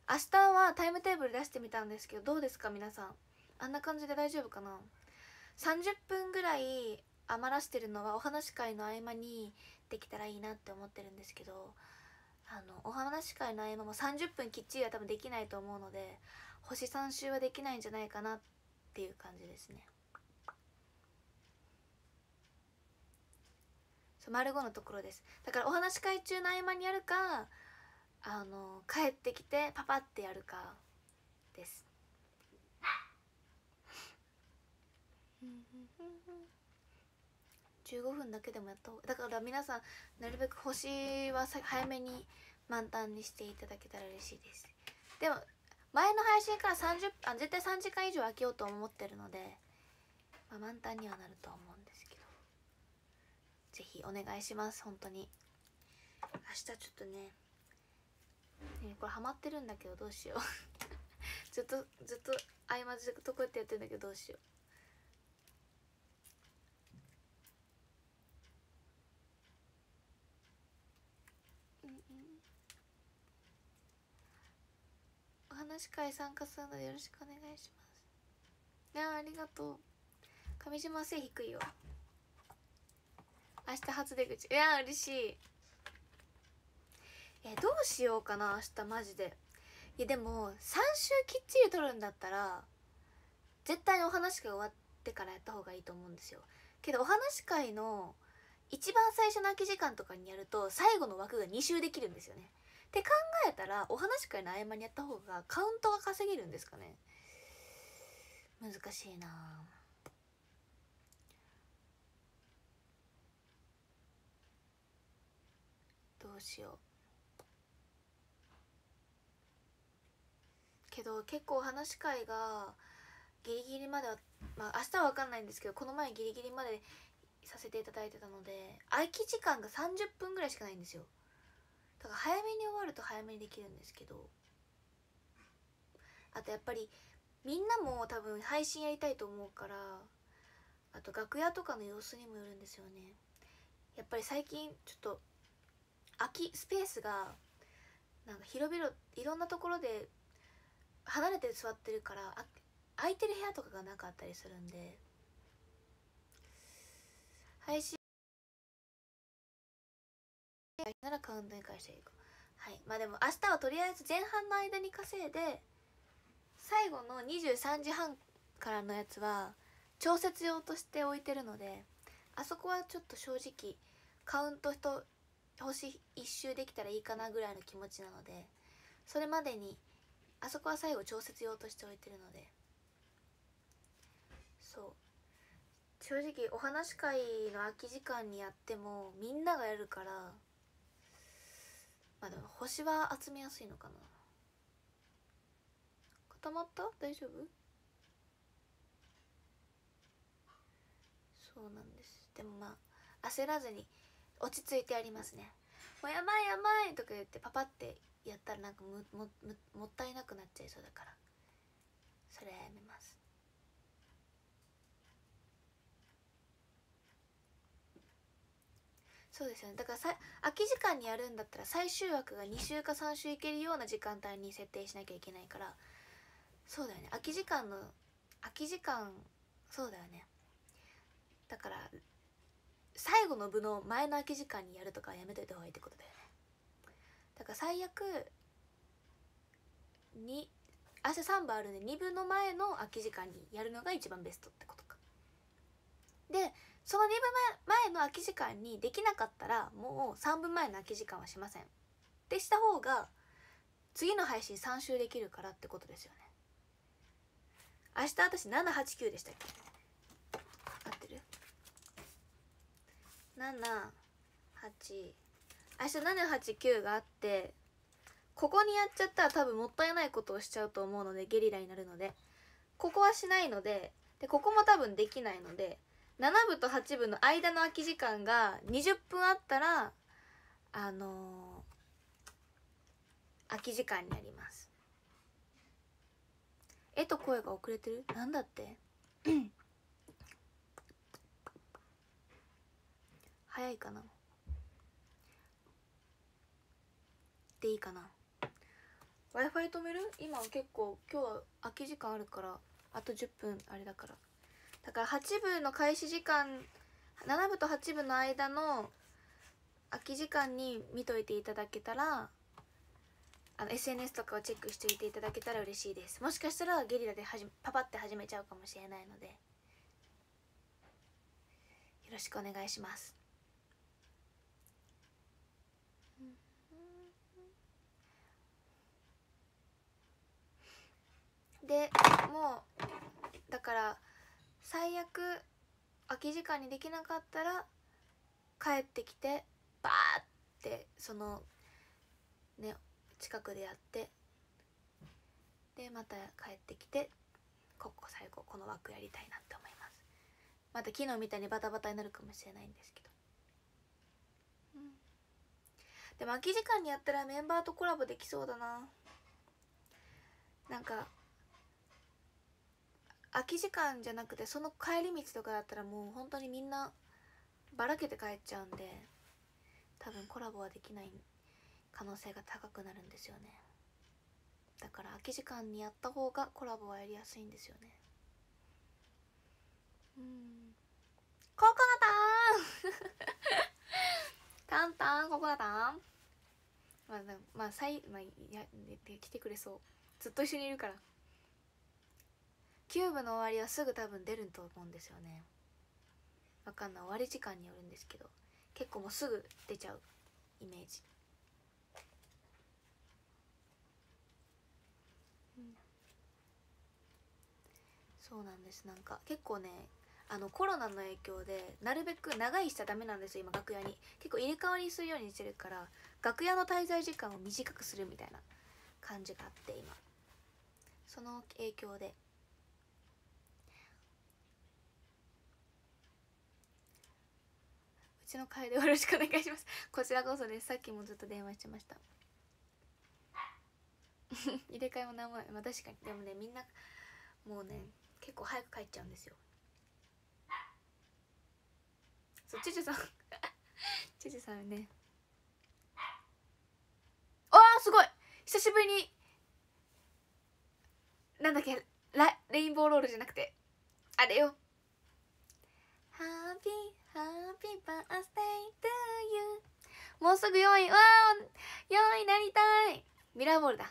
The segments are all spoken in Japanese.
明日はタイムテーブル出してみたんですけど、どうですか皆さん。あんな感じで大丈夫かな。30分ぐらい余らしてるのはお話し会の合間にできたらいいなって思ってるんですけど、お話し会の合間も30分きっちりは多分できないと思うので、星3周はできないんじゃないかなっていう感じですね。そう、丸5のところです。だからお話し会中の合間にやるか、帰ってきてパパってやるかです。15分だけでもやった方が、だから皆さんなるべく星は早めに満タンにしていただけたら嬉しいです。でも前の配信から絶対3時間以上空けようと思ってるので、まあ、満タンにはなると思うんですけど、ぜひお願いします。本当に明日ちょっとね、これハマってるんだけどどうしようずっと合間ずっとこうやってやってるんだけどどうしよう。お話し会参加するのでよろしくお願いします。いやありがとう。上島背低いよ。明日初出口。いや嬉しい。どうしようかな明日マジで。いやでも3週きっちり撮るんだったら絶対にお話が終わってからやった方がいいと思うんですよ。けどお話し会の一番最初の空き時間とかにやると最後の枠が2周できるんですよね。って考えたらお話し会の合間にやった方がカウントが稼げるんですかね。難しいな。どうしよう。けど結構お話し会がギリギリまでは、まあ明日は分かんないんですけど、この前ギリギリまでさせていただいてたので空き時間が30分ぐらいしかないんですよ。だから早めに終わると早めにできるんですけど、あとやっぱりみんなも多分配信やりたいと思うから、あと楽屋とかの様子にもよるんですよね。やっぱり最近ちょっと空きスペースがなんか広々いろんなところで離れて座ってるから、空いてる部屋とかがなかったりするんで、配信ならカウントに返していいか。はい、まあでも明日はとりあえず前半の間に稼いで、最後の23時半からのやつは調節用として置いてるので、あそこはちょっと正直カウントと星1周できたらいいかなぐらいの気持ちなので、それまでにあそこは最後調節用として置いてるので、そう正直お話し会の空き時間にやってもみんながやるから、まあでも星は集めやすいのかな。固まった？大丈夫？そうなんです。でもまあ焦らずに落ち着いてやりますね。もうやばいやばいとか言ってパパってやったらなんかもったいなくなっちゃいそうだから、それはやめます。そうですよね。だから空き時間にやるんだったら最終枠が2週か3週いけるような時間帯に設定しなきゃいけないから、そうだよね。空き時間、そうだよね。だから最後の部の前の空き時間にやるとかはやめといた方がいいってことだよね。だから最悪に明日3部あるんで2部の前の空き時間にやるのが一番ベストってことか。でその2部前の空き時間にできなかったらもう3分前の空き時間はしませんってした方が次の配信3週できるからってことですよね。明日私789でしたっけ？合ってる？78、明日789があって、ここにやっちゃったら多分もったいないことをしちゃうと思うので、ゲリラになるのでここはしないので、ここも多分できないので、7部と8部の間の空き時間が20分あったら空き時間になります。絵と声が遅れてる？なんだって早いかなでいいかな。 Wi-Fi 止める？今結構今日は空き時間あるからあと10分あれだから、だから8部の開始時間、7部と8部の間の空き時間に見といていただけたら、SNS とかをチェックしておいていただけたら嬉しいです。もしかしたらゲリラでパパって始めちゃうかもしれないので、よろしくお願いします。でもうだから最悪空き時間にできなかったら帰ってきてバーってそのね近くでやって、でまた帰ってきて最後この枠やりたいなって思います。また昨日みたいにバタバタになるかもしれないんですけど、でも空き時間にやったらメンバーとコラボできそうだな。なんか空き時間じゃなくてその帰り道とかだったらもう本当にみんなばらけて帰っちゃうんで、多分コラボはできない可能性が高くなるんですよね。だから空き時間にやった方がコラボはやりやすいんですよね。ココナタンタンココナタンまあ来てくれそう。ずっと一緒にいるから。キューブの終わりはすぐ多分出ると思うんですよね。わかんない、終わり時間によるんですけど、結構もうすぐ出ちゃうイメージ。そうなんです。なんか結構ね、コロナの影響でなるべく長いしちゃダメなんですよ今楽屋に。結構入れ替わりするようにしてるから、楽屋の滞在時間を短くするみたいな感じがあって、今その影響でうちの会でよろしくお願いします。こちらこそです。さっきもずっと電話してました入れ替えも何もない。まあ確かに。でもね、みんなもうね結構早く帰っちゃうんですよ。そう、チュチュさんチュチュさんね、あーすごい久しぶりに、なんだっけ、レインボーロールじゃなくてあれよ、ハッピーバースデートゥーユー、もうすぐ4位、わー4位になりたい。ミラーボールだ。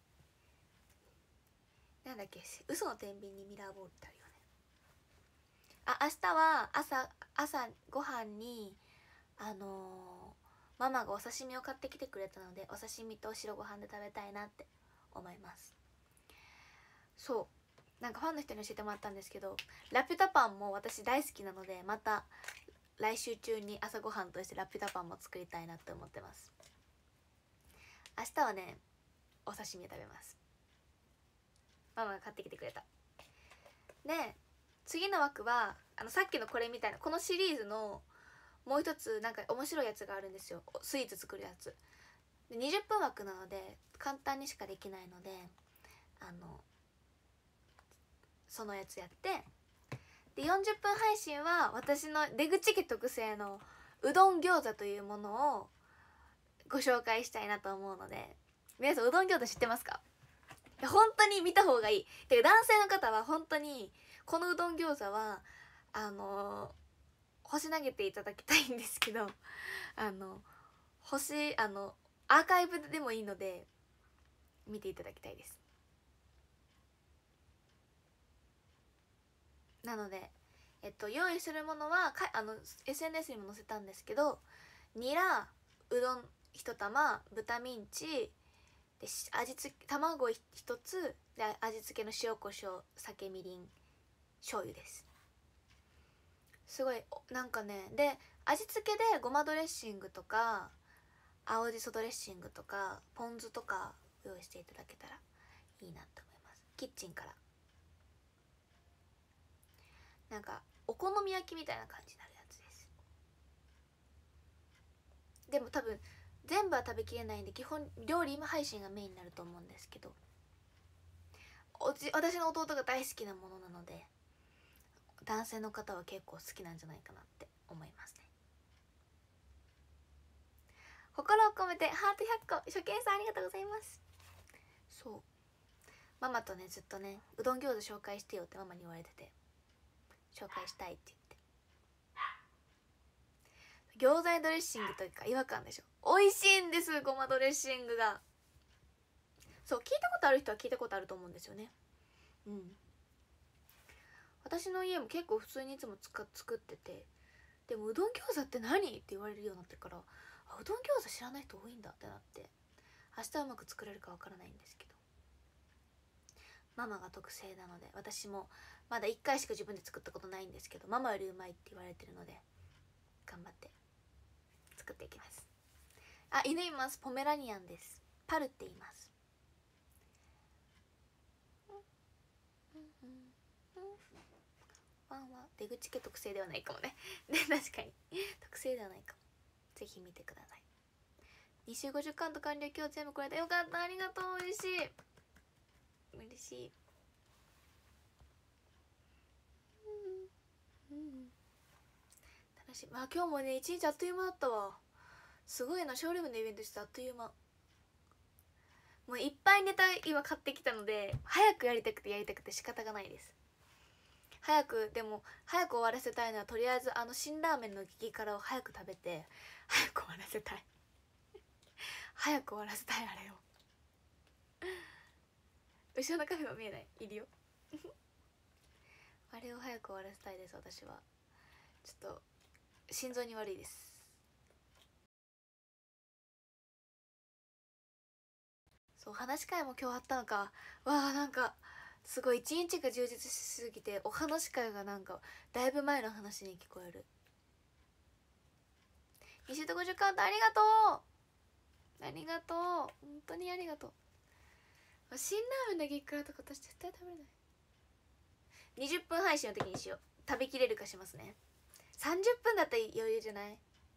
なんだっけ、嘘の天秤にミラーボールってあるよね。明日は朝ご飯にママがお刺身を買ってきてくれたので、お刺身と白ご飯で食べたいなって思います。そう、なんかファンの人に教えてもらったんですけど、ラピュタパンも私大好きなので、また来週中に朝ごはんとしてラピュタパンも作りたいなって思ってます。明日はねお刺身を食べます。ママが買ってきてくれた。で次の枠はさっきのこれみたいな、このシリーズのもう一つなんか面白いやつがあるんですよ。スイーツ作るやつで20分枠なので簡単にしかできないので、そのやつやって、で40分配信は私の出口家特製のうどん餃子というものをご紹介したいなと思うので、皆さんうどん餃子知ってますか？本当に見た方がいい。てか男性の方は本当にこのうどん餃子は星投げていただきたいんですけど、星アーカイブでもいいので見ていただきたいです。なので用意するものはSNS にも載せたんですけど、ニラ、うどん1玉、豚ミンチで、味付け卵1つで、味付けの塩コショウ、酒、みりん、醤油です。すごいなんかね、で味付けでごまドレッシングとか青じそドレッシングとかポン酢とか用意していただけたらいいなと思います。キッチンからなんかお好み焼きみたいな感じになるやつです。でも多分全部は食べきれないんで、基本料理配信がメインになると思うんですけど、私の弟が大好きなものなので、男性の方は結構好きなんじゃないかなって思いますね。心を込めてハート100個、初見さんありがとうございます。 そう、ママとねずっとねうどん餃子紹介してよってママに言われてて、紹介したいって言って、餃子ドレッシングというか違和感でしょ。美味しいんです、ごまドレッシングが。そう、聞いたことある人は聞いたことあると思うんですよね。うん、私の家も結構普通にいつも作ってて、でもうどん餃子って何って言われるようになってから、あ、うどん餃子知らない人多いんだってなって、明日うまく作れるかわからないんですけど、ママが特製なので、私もまだ1回しか自分で作ったことないんですけど、ママよりうまいって言われてるので頑張って作っていきます。あ、犬います。ポメラニアンです。パルって言います。ワンは出口家特製ではないかもねで、確かに特製ではないかも。ぜひ見てください。2週50カウント完了。今日全部これでよかった。ありがとう。嬉しい嬉しい。楽しい。まあ今日もね一日あっという間だったわ。すごいな、ショールームのイベントしてあっという間。もういっぱいネタ今買ってきたので、早くやりたくて仕方がないです。早く終わらせたいのは、とりあえず辛ラーメンの激辛を早く食べて早く終わらせたい早く終わらせたい、あれを後ろのカフェが見えない、いるよあれを早く終わらせたいです。私はちょっと心臓に悪いです。そう、話し会も今日あったのか。わあ、なんかすごい一日が充実しすぎて、お話し会がなんかだいぶ前の話に聞こえる。2週と50カウントありがとう、ありがとう、本当にありがとう。辛ラーメンの激辛とか私絶対食べれない。20分配信の時にしよう。食べきれるかしますね。30分だったら余裕じゃない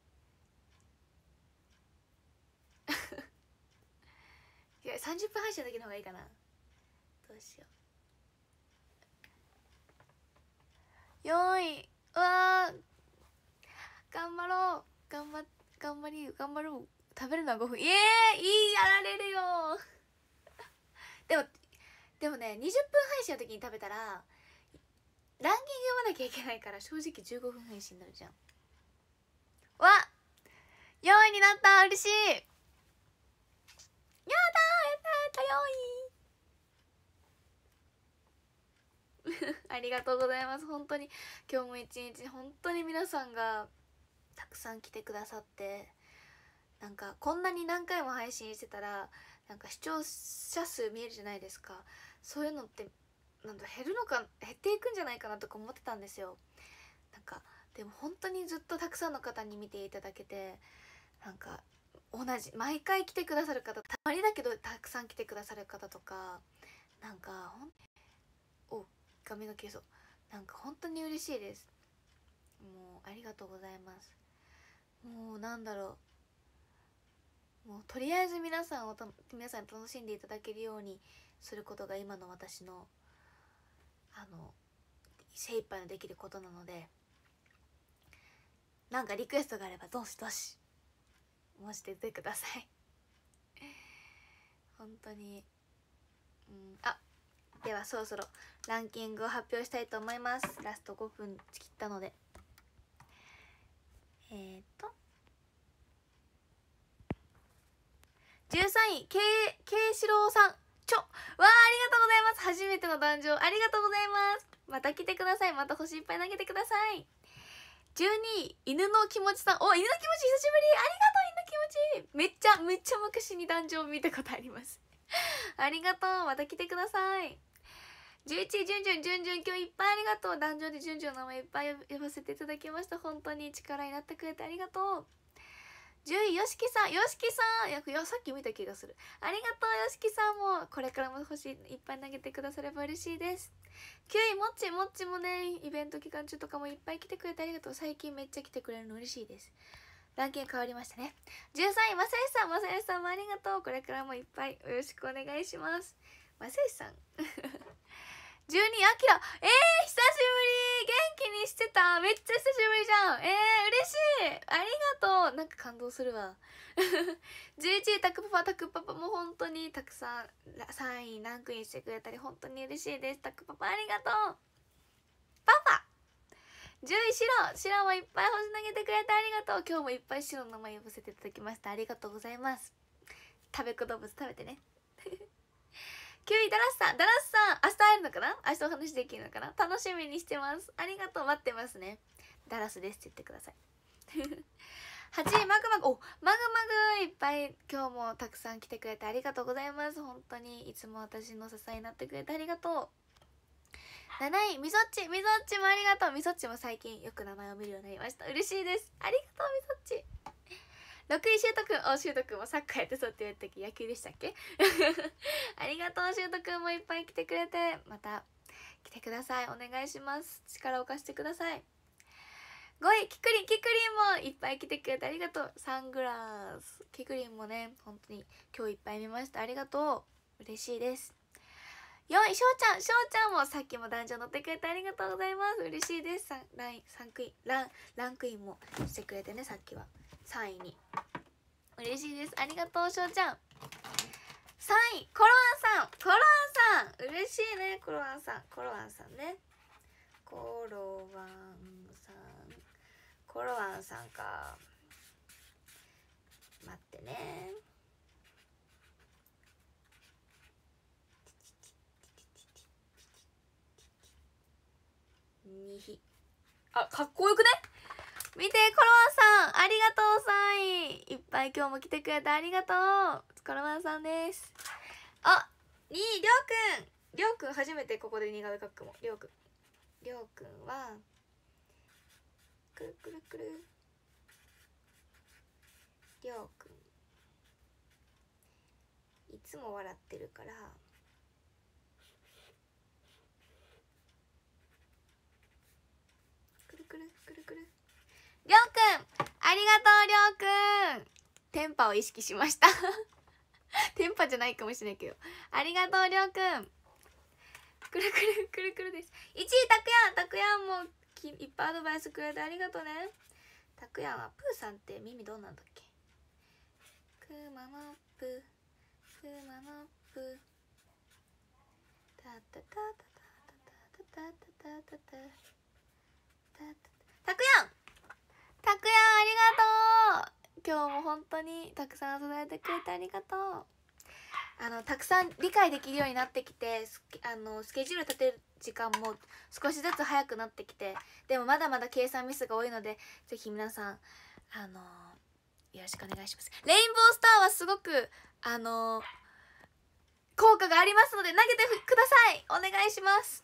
いや、30分配信の時の方がいいかな。どうしよう。4位、うわー、頑張ろう、頑張ろう。食べるのは5分。いい、やられるよでもね、20分配信の時に食べたらランキング読まなきゃいけないから、正直15分配信になるじゃん。わっ、4位になった、嬉しい。やった4位ありがとうございます。本当に今日も一日本当に皆さんがたくさん来てくださって、なんかこんなに何回も配信してたらなんか視聴者数見えるじゃないですか。そういうのってなんだ、減っていくんじゃないかなとか思ってたんですよ。なんかでも本当にずっとたくさんの方に見ていただけて、なんか同じ毎回来てくださる方、たまにだけどたくさん来てくださる方とか、なんか画面が消えそう。なんか本当に嬉しいです。もうありがとうございます。もうなんだろう、もうとりあえず皆さんに楽しんでいただけるようにすることが今の私の精一杯のできることなので、なんかリクエストがあればどしどし申しててください本当に。ではそろそろランキングを発表したいと思います。ラスト5分切ったので、13位、慶四郎さん。わあ、ありがとうございます。初めての壇上ありがとうございます。また来てください。また星いっぱい投げてください。12位、犬の気持ちさん。お、犬の気持ち久しぶり。ありがとう、犬の気持ち。めっちゃ昔に壇上見たことありますありがとう、また来てください。11位、じゅんじゅん、今日いっぱいありがとう。壇上でじゅんじゅんの名前いっぱい呼ばせていただきました。本当に力になってくれてありがとう。10位、よしきさん。いやさっき見た気がする。ありがとう、よしきさんもこれからも星いっぱい投げてくだされば嬉しいです。9位、もっちもね、イベント期間中とかもいっぱい来てくれてありがとう。最近めっちゃ来てくれるの嬉しいです。ランキング変わりましたね。13位、まさよしさんもありがとう。これからもいっぱいよろしくお願いします。まさよしさん 12あきら、久しぶり、元気にしてた、めっちゃ久しぶりじゃん。嬉しい、ありがとう。なんか感動するわ。11位タクパパも本当にたくさん3位ランクインしてくれたり本当に嬉しいです。タクパパありがとう。パパ10位白もいっぱい星投げてくれてありがとう。今日もいっぱい白の名前呼ばせていただきました。ありがとうございます。食べっ子動物食べてね。9位ダラスさん、明日会えるのかな、明日お話できるのかな、楽しみにしてます。ありがとう、待ってますね。ダラスですって言ってください。8位マグマグいっぱい今日もたくさん来てくれてありがとうございます。本当にいつも私の支えになってくれてありがとう。7位みそっちもありがとう。みそっちも最近よく名前を見るようになりました。嬉しいです、ありがとうみそっち。6位シュートくん、シュートくんもサッカーやってそうって言われた時野球でしたっけ？ありがとう。シュートくんもいっぱい来てくれて、また来てください、お願いします。力を貸してください。5位キクリンもいっぱい来てくれてありがとう。サングラスキクリンもね、本当に今日いっぱい見ました、ありがとう、嬉しいです。4位しょうちゃんもさっきも壇上乗ってくれてありがとうございます、嬉しいです。ランクインもしてくれてね、さっきは3位に、嬉しいです、ありがとうしょうちゃん。3位コロアンさん嬉しいね。コロアンさんね、コロアンさんか、待ってね。2匹、かっこよくね。見て、コロワンさんありがとう。3位いっぱい今日も来てくれてありがとう。コロワンさんです。2位りょうくん初めてここで似顔絵描くも。りょうくんはくるくるくる、りょうくんいつも笑ってるから、くるくるくるくる。りょうくんありがとう。りょうくんテンパを意識しましたテンパじゃないかもしれないけど、ありがとうりょうくん。くるくるくるくるです。1位たくやんもいっぱいアドバイスくれてありがとうね。たくやんはプーさんって耳どうなんだっけ。くまのプタタタタタタタタタタたくやんありがとう。今日も本当にたくさん支えてくれてありがとう。たくさん理解できるようになってきて、スケジュール立てる時間も少しずつ早くなってきて、でもまだまだ計算ミスが多いので、ぜひ皆さんよろしくお願いします。レインボースターはすごく効果がありますので投げてください。お願いします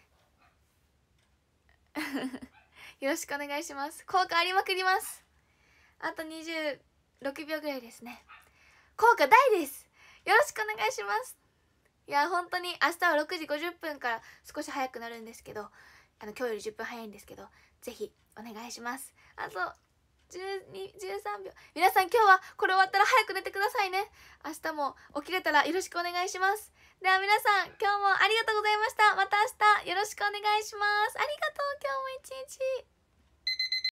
よろしくお願いします。効果ありまくります。あと26秒ぐらいですね。効果大です。よろしくお願いします。いや本当に明日は6時50分から少し早くなるんですけど、今日より10分早いんですけど、ぜひお願いします。あと13秒。皆さん今日はこれ終わったら早く寝てくださいね。明日も起きれたらよろしくお願いします。では皆さん今日もありがとうございました。また明日よろしくお願いします。ありがとう。今日も一日